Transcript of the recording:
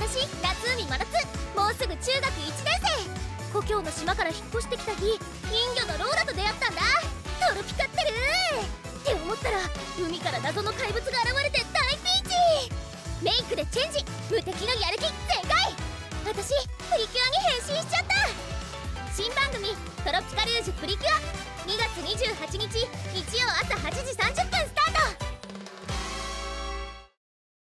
私夏海真夏、もうすぐ中学1年生。故郷の島から引っ越してきた日、人魚のローラと出会ったんだ。トロピカってるって思ったら、海から謎の怪物が現れて大ピンチ。メイクでチェンジ、無敵のやる気全開。私プリキュアに変身しちゃった。新番組「トロピカルージュプリキュア」2月28日日曜